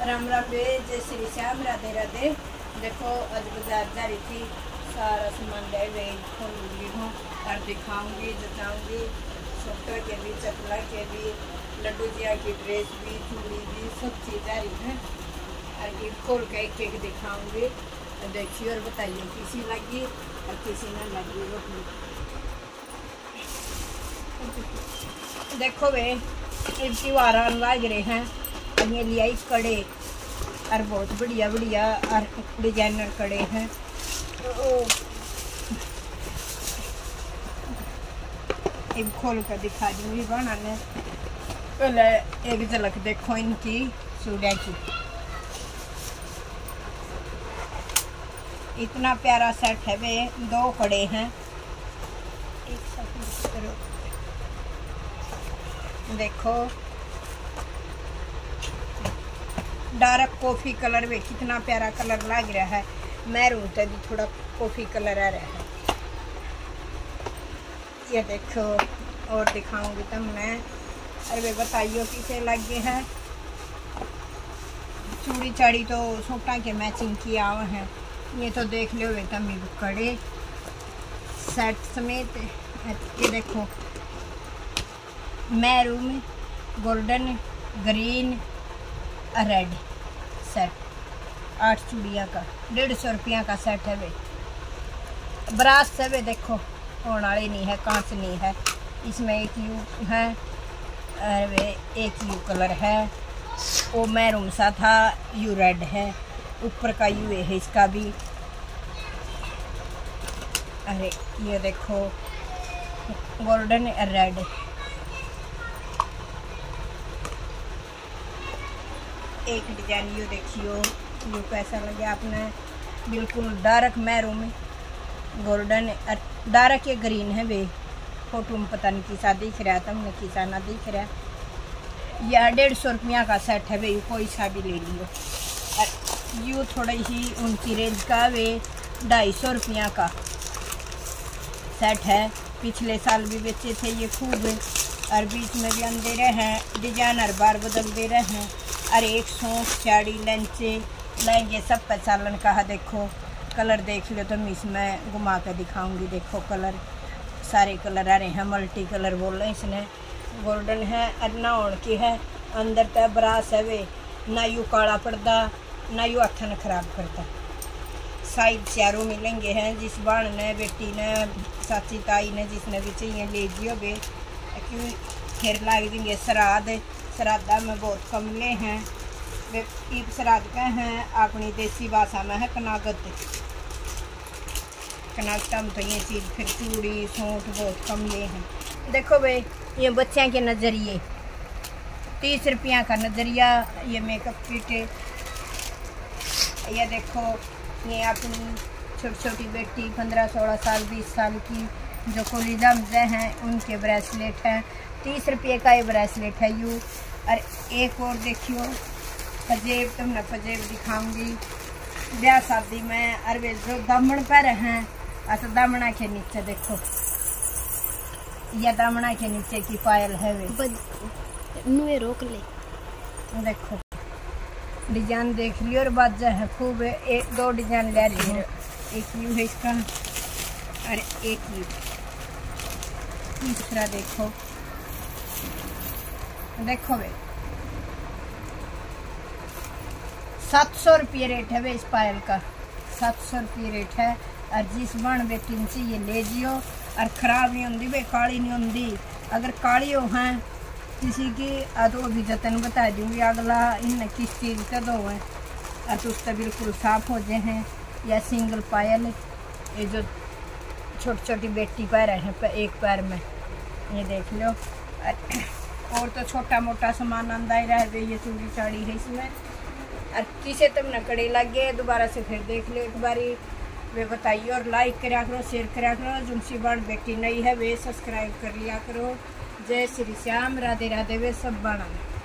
राम राम रे, जय श्री श्याम, राधे राधे। देखो आज बाजार जा रही थी, सारा सामान ले गई, खोलूंगी हूँ और दिखाऊंगी, जचाऊंगी। सोटा के भी, चपला के भी, लड्डू जिया की ड्रेस भी, चूड़ी भी, सब चीज़ आ रही है। और ये खोल के एक एक दिखाऊंगी, देखिए और बताइए किसी लगी और किसी न लगी। देखो वे इनकी वारान लग रहे हैं, ये लिया कड़े और बहुत बढ़िया बढ़िया और डिजाइनर कड़े हैं। एक खोल कर दिखा दूंगी बनाने। पहले एक झलक देखो इनकी चूड़िया की, इतना प्यारा सेट है वे। 2 कड़े हैं, एक सेकंड देखो, डार्क कॉफी कलर में कितना प्यारा कलर लग रहा है। मैरून तो भी थोड़ा कॉफी कलर आ रहा है। ये देखो और दिखाऊंगी तुमने। अरे बताइयो किसे लगे हैं। चूड़ी चाड़ी तो सोटा के मैचिंग किया हुआ है। ये तो देख लो वे तमी कड़े सेट समेत। ये देखो maroon, golden, green, red set, 8 चूड़िया का 150 रुपया का सेट है वे। ब्रास से वे देखो होने वाली नहीं है, कांच नहीं है। इसमें एक यू है और वे एक यू कलर है। वो मैरून सा था, यू रेड है। ऊपर का यू है इसका भी। अरे ये देखो गोल्डन और रेड। एक डिजाइन यू देखियो, यू कैसा लगे आपने। बिल्कुल डार्क मैरून, गोल्डन, डार्क ये ग्रीन है वे। फोटो में पता नहीं किसा दिख रहा है, तुमने किसा ना दिख रहा है। यह 150 रुपया का सेट है वे, कोई सा भी ले लियो। और यू थोड़ी ही ऊंची रेंज का वे, 250 रुपया का सेट है। पिछले साल भी बेचे थे ये खूब, और बीच में भी अंधेरे हैं, डिजाइन हर बार बदल दे रहे हैं। अरे 100 साड़ी लंचे लहंगे सब पे चालन का है। देखो कलर देख लो, तो मैं इसमें घुमा कर दिखाऊंगी। देखो कलर सारे कलर आ रहे हैं, मल्टी कलर बोल रहे हैं इसने। गोल्डन है, अरनाउन की है, अंदर तक ब्रास है वे। ना यू काला पड़ता, ना यू अठन खराब करता। साइड चारों मिलेंगे हैं। जिस बाण ने, बेटी ने, चाची ताई ने, जिसने भी चाहिए ले जियो वे। क्यों फिर लाग देंगे श्राद्ध, श्राद्धा में बहुत कमले हैं वे। ईद श्राद्ध का हैं, अपनी देसी भाषा में है कनागत। कनागता में तो ये चीज़ फिर चूड़ी सूट बहुत कमले हैं। देखो वे ये बच्चों के नज़रिए, 30 रुपया का नज़रिया। ये मेकअप किट। ये देखो ये अपनी छोटी छोटी बेटी 15-16 साल 20 साल की जो कॉलेजा हैं, उनके ब्रेसलेट हैं। 30 रुपये का ये ब्रेसलेट है यू। और एक और देखियो पजेब, तुमने पजेब दिखाऊंगी ब्याह शादी में। और वे जो दामन पर हैं, अच्छा दामना के नीचे देखो, यह दामना के नीचे की पायल है वे। नुए रोक ले, देखो डिजाइन देख लियो और बाजा है खूब। 1-2 डिजाइन ले रही है। एक यू है इसका और एक यू। दूसरा देखो, देखो वे 700 रुपये रेट है वे इस पायल का। 700 रुपये रेट है। और जिस बन बेटी से ये ले जियो। और ख़राब नहीं होंगी वे, काली नहीं होंगी। अगर काली हो हैं किसी की तो अभी जतन बता दूँगी अगला इन किस चीज़ का दो है। और तो उसका बिल्कुल साफ हो जाए हैं। या सिंगल पायल, ये जो छोटी छोटी बेटी पैर हैं एक पैर में, ये देख लो। और तो छोटा मोटा सामान अंदा ही रह। ये चूड़ी चाड़ी है इसमें। और किसे तुमने कड़े लग गए, दोबारा से फिर देख लो एक बारी। वे बताइए और लाइक करा करो, शेयर करा करो। जिनसी बाण बेटी नई है वे सब्सक्राइब कर लिया करो। जय श्री श्याम, राधे राधे वे सब बाणा।